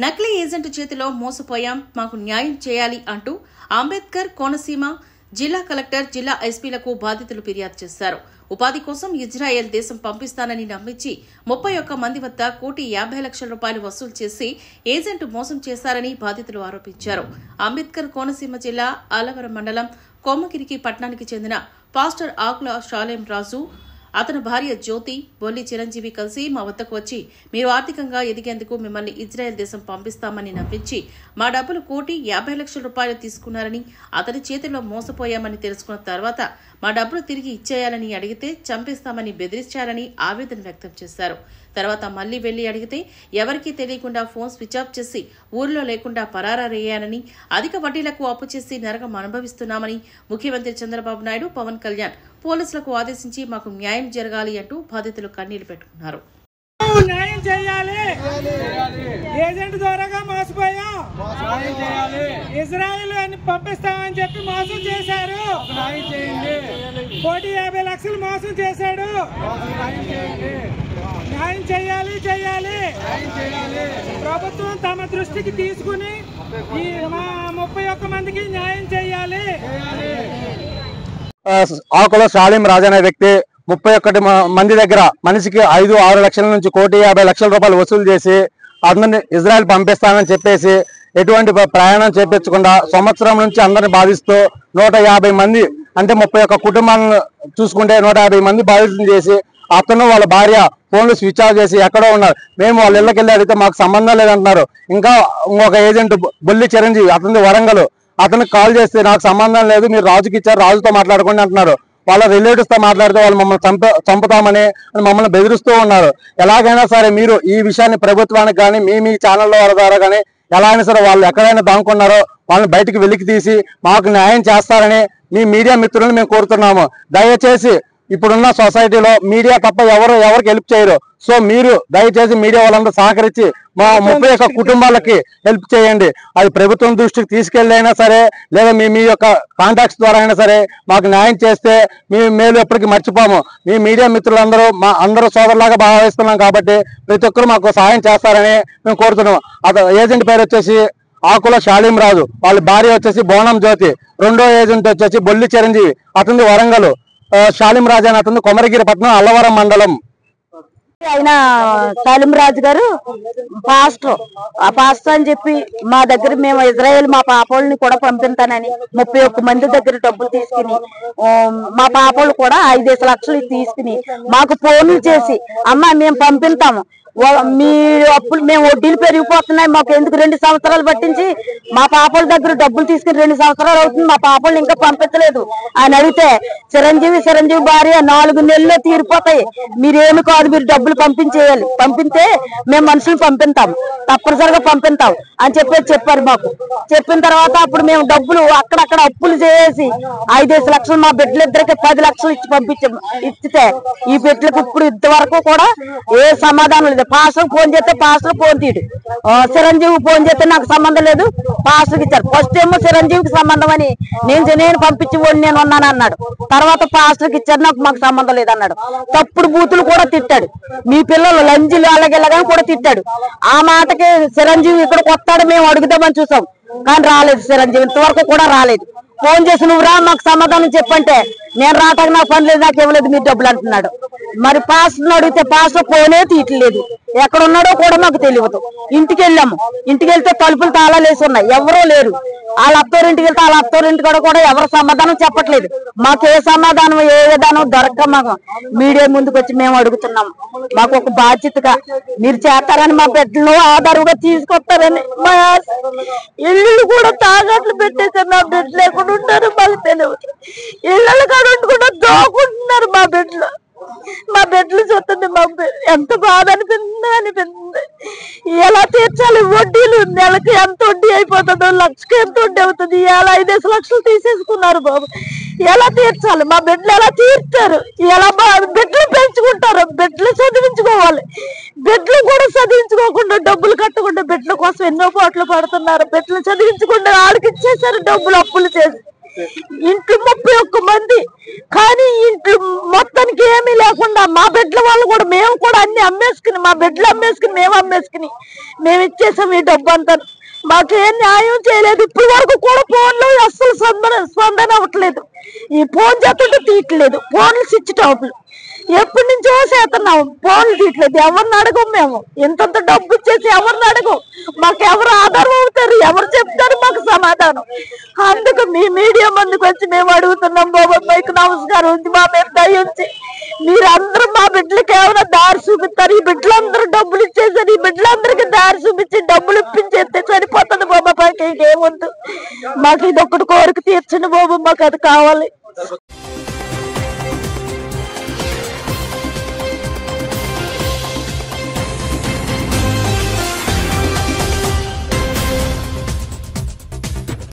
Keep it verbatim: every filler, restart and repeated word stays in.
నకిలీ ఏజెంట్ చేతిలో మోసపోయాం, మాకు న్యాయం చేయాలి అంటూ అంబేద్కర్ కోనసీమ జిల్లా కలెక్టర్ జిల్లా ఎస్పీలకు బాధితులు ఫిర్యాదు చేశారు. ఉపాధి కోసం ఇజ్రాయెల్ దేశం పంపిస్తానని నమ్మించి ముప్పై ఒక్క మంది వద్ద కోటి యాభై లక్షల రూపాయలు వసూలు చేసి ఏజెంట్ మోసం చేశారని బాధితులు ఆరోపించారు. అంబేద్కర్ కోనసీమ జిల్లా ఆలవరం మండలం కొమ్మగిరికి పట్టణానికి చెందిన పాస్టర్ ఆకుల షాలేం రాజు, అతని భార్య జ్యోతి, బొల్లి చిరంజీవి కలిసి మా వద్దకు వచ్చి మీరు ఆర్థికంగా ఎదిగేందుకు మిమ్మల్ని ఇజ్రాయెల్ దేశం పంపిస్తామని నమ్మించి మా డబ్బులు కోటి యాభై లక్షల రూపాయలు తీసుకున్నారని, అతని చేతిలో మోసపోయామని తెలుసుకున్న తర్వాత మా డబ్బులు తిరిగి ఇచ్చేయాలని అడిగితే చంపేస్తామని బెదిరించారని ఆవేదన వ్యక్తం చేశారు. తర్వాత మళ్లీ వెళ్లి అడిగితే ఎవరికీ తెలియకుండా ఫోన్ స్విచ్ ఆఫ్ చేసి ఊర్లో లేకుండా పరారయ్యానని, అధిక వడ్డీలకు అప్పు చేసి నరకం అనుభవిస్తున్నామని ముఖ్యమంత్రి చంద్రబాబు నాయుడు, పవన్ కళ్యాణ్ పోలీసులకు ఆదేశించి మాకు న్యాయం జరగాలి అంటూ బాధితులు కన్నీళ్లు పెట్టుకున్నారు. న్యాయం చేయాలి, ఏజెంట్ ద్వారాగా మోసపోయాం, ఇజ్రాయెల్ అని పంపిస్తామని చెప్పి మోసం చేశారు, కోటి యాభై లక్షలు మోసం చేశాడు, న్యాయం చేయాలి చేయాలి ప్రభుత్వం తమ దృష్టికి తీసుకుని ఈ మా ముప్పై ఒక్క మందికి న్యాయం చేయాలి. ఆకుల షాలేం రాజు అనే వ్యక్తి ముప్పై ఒక్కటి మంది దగ్గర మనిషికి ఐదు ఆరు లక్షల నుంచి కోటి యాభై లక్షల రూపాయలు వసూలు చేసి అందరిని ఇజ్రాయెల్ పంపిస్తానని చెప్పేసి ఎటువంటి ప్రయాణం చేపించకుండా సంవత్సరం నుంచి అందరిని బాధిస్తూ నూట యాభై మంది అంటే ముప్పై ఒక్క కుటుంబాలను చూసుకుంటే నూట యాభై మంది బాధితులు చేసి అతను వాళ్ళ భార్య ఫోన్లు స్విచ్ ఆఫ్ చేసి ఎక్కడో ఉన్నారు. మేము వాళ్ళ ఇళ్ళకి వెళ్ళి అడిగితే మాకు సంబంధం లేదంటున్నారు. ఇంకా ఇంకొక ఏజెంట్ బొల్లి చిరంజీవి, అతని వరంగల్, అతనికి కాల్ చేస్తే నాకు సంబంధం లేదు, మీరు రాజుకి ఇచ్చారు, రాజుతో మాట్లాడుకోండి అంటున్నారు. వాళ్ళ రిలేటివ్స్ తో మాట్లాడితే వాళ్ళు మమ్మల్ని చంప చంపుతామని మమ్మల్ని బెదిరిస్తూ ఉన్నారు. ఎలాగైనా సరే మీరు ఈ విషయాన్ని ప్రభుత్వానికి కానీ మీ మీ ఛానల్లో వాళ్ళ ద్వారా కానీ ఎలా అయినా సరే వాళ్ళు ఎక్కడైనా దాముకున్నారో వాళ్ళని బయటకు వెలికి తీసి మాకు న్యాయం చేస్తారని మీ మీడియా మిత్రులను మేము కోరుతున్నాము. దయచేసి ఇప్పుడున్న సొసైటీలో మీడియా తప్ప ఎవరు ఎవరికి హెల్ప్ చేయరు. సో మీరు దయచేసి మీడియా వాళ్ళందరూ సహకరించి మా ముప్పై ఒక్క కుటుంబాలకి హెల్ప్ చేయండి. అది ప్రభుత్వం దృష్టికి తీసుకెళ్ళైనా సరే లేదా మీ మీ యొక్క కాంటాక్ట్స్ ద్వారా అయినా సరే మాకు న్యాయం చేస్తే మీ మేలు ఎప్పటికీ మర్చిపోము. మీ మీడియా మిత్రులందరూ మా అందరూ సోదరులాగా భావిస్తున్నాం కాబట్టి ప్రతి ఒక్కరు మాకు సహాయం చేస్తారని మేము కోరుతున్నాం. అతను ఏజెంట్ పేరు వచ్చేసి ఆకుల షాలేం రాజు, వాళ్ళ భార్య వచ్చేసి బోనం జ్యోతి, రెండో ఏజెంట్ వచ్చేసి బొల్లి చిరంజీవి, అతని వరంగల్, షాలేం రాజు అని అతను కొమరగిరి పట్టణం అల్లవరం మండలం. ఆయన షాలేం రాజు గారు పాస్టర్, ఆ పాస్టర్ అని చెప్పి మా దగ్గర మేము ఇజ్రాయెల్ మా పాపల్ని కూడా పంపిస్తానని ముప్పై ఒక్క మంది దగ్గర డబ్బులు తీసుకుని మా పాపలు కూడా ఐదేసి లక్షలు తీసుకుని మాకు ఫోన్లు చేసి అమ్మ మేము పంపిస్తాము, మీ అప్పులు మేము వడ్డీలు పెరిగిపోతున్నాయి, మాకు ఎందుకు రెండు సంవత్సరాలు పట్టించి మా పాపల దగ్గర డబ్బులు తీసుకుని రెండు సంవత్సరాలు అవుతుంది, మా పాపలను ఇంకా పంపించలేదు అని అడిగితే చిరంజీవి చిరంజీవి భార్య నాలుగు నెలల్లో తీరిపోతాయి, మీరేమి కాదు మీరు డబ్బులు పంపించేయాలి, పంపితే మేము మనుషులు పంపిస్తాం, తప్పనిసరిగా పంపిస్తాం అని చెప్పేసి చెప్పారు మాకు. చెప్పిన తర్వాత అప్పుడు మేము డబ్బులు అక్కడక్కడ అప్పులు చేసి ఐదేసి లక్షలు మా బిడ్డలిద్దరికి పది లక్షలు ఇచ్చి పంపించాము. ఇచ్చితే ఈ బిడ్డలకు ఇప్పుడు ఇంతవరకు కూడా ఏ సమాధానం లేదు. పాస్టర్ ఫోన్ చేస్తే పాస్టర్ ఫోన్ తీడు, చిరంజీవి ఫోన్ చేస్తే నాకు సంబంధం లేదు, పాస్టర్కి ఇచ్చారు. ఫస్ట్ ఏమో చిరంజీవికి సంబంధం అని నేను నేను పంపించి నేను ఉన్నాను అన్నాడు. తర్వాత పాస్టర్కి ఇచ్చారు, నాకు మాకు సంబంధం లేదు అన్నాడు. తప్పుడు బూతులు కూడా తిట్టాడు, మీ పిల్లలు లంజులు అలాగేలాగానే కూడా తిట్టాడు. ఆ మాటకి చిరంజీవి ఇక్కడికి వస్తాడు మేము అడుగుదామని చూసాం, కానీ రాలేదు చిరంజీవి, ఇంతవరకు కూడా రాలేదు. ఫోన్ చేసి నువ్వు రా మాకు సమాధానం చెప్పంటే నేను రావటానికి నాకు పని లేదు, నాకు ఇవ్వలేదు మీరు డబ్బులు అంటున్నాడు. మరి పాస్టర్ని అడిగితే పాస్టర్ ఫోనే తీయట్లేదు, ఎక్కడ ఉన్నాడో కూడా మాకు తెలియదు. ఇంటికి వెళ్ళాము, ఇంటికి వెళ్తే తలుపులు తాళాలు వేసి ఉన్నాయి, ఎవరూ లేరు. వాళ్ళ అత్తోరింటికి వెళ్తే వాళ్ళ అత్తోరింటి కూడా కూడా ఎవరు సమాధానం చెప్పట్లేదు. మాకు ఏ సమాధానం ఏ విధానం దొరక్క మాకు మీడియా ముందుకు వచ్చి మేము అడుగుతున్నాము. మాకు ఒక బాధ్యతగా మీరు చేస్తారని మా బిడ్డలు ఆధారంగా తీసుకొస్తారని మా ఇల్లు కూడా తాగట్లు పెట్టేసారు. నా బిడ్డలు ఎక్కడ ఉంటారు మాకు తెలియదు, ఇళ్ళలు కాడ ఉంటుకుండా దోకుంటున్నారు మా బిడ్డలు. మా బిడ్డలు చూస్తుంది మాకు ఎంత బాధ అనిపిస్తుంది అనిపిస్తుంది. ఎలా తీర్చాలి వడ్డీలు, నెలకి ఎంత వడ్డీ అయిపోతుందో, లక్షకి ఎంత వడ్డీ అవుతుంది, ఎలా ఐదేసి లక్షలు తీసేసుకున్నారు బాబు, ఎలా తీర్చాలి? మా బిడ్డలు ఎలా తీర్చారు? ఎలా బిడ్డలు పెంచుకుంటారు? బిడ్డలు చదివించుకోవాలి, బిడ్డలు కూడా చదివించుకోకుండా డబ్బులు కట్టకుండా బిడ్డల కోసం ఎన్నో పాటలు పడుతున్నారు. బిడ్డలు చదివించకుండా వాళ్ళకి ఇచ్చేసారు డబ్బులు అప్పులు చేసి. ఇంట్లో ముప్పై ఒక్క మంది కానీ ఇంట్లో మొత్తానికి ఏమీ లేకుండా మా బిడ్డల వాళ్ళు కూడా మేము కూడా అన్ని అమ్మేసుకుని మా బిడ్డలు అమ్మేసుకుని మేము అమ్మేసుకుని మేము ఇచ్చేసాం ఈ డబ్బు అంతా. మాకేం న్యాయం చేయలేదు. ఇప్పటి వరకు కూడా ఫోన్లో అస్సలు స్పందన స్పందన అవ్వట్లేదు. ఈ ఫోన్ చేస్తుంటే తీయట్లేదు. ఫోన్లు స్విచ్ ఆఫ్లు ఎప్పటి నుంచో చేస్తున్నాం. ఫోన్లు తీయట్లేదు. ఎవరిని అడగం మేము. ఇంతంత డబ్బు ఇచ్చేసి ఎవరిని అడగం. మాకు ఎవరు ఆధారం అవుతారు, ఎవరు చెప్తారు మాకు సమాధానం. అందుకు మీ మీడియా ముందుకు వచ్చి మేము అడుగుతున్నాం. బాబా మీకు నమస్కారం ఉంది, మా మీద దయ ఉంచి మీరందరూ మా బిడ్డలకి ఏమైనా దారి చూపిస్తారు. ఈ బిడ్డలందరూ డబ్బులు ఇచ్చేసారు. ఈ బిడ్డలందరికీ దారి చూపించి డబ్బులు ఇప్పించేస్తే సరిపోతుంది బాబా. మాకు ఇంకేముందు, మాకు ఇది ఒక్కటి కోరిక తీర్చండి బాబు, మాకు అది కావాలి.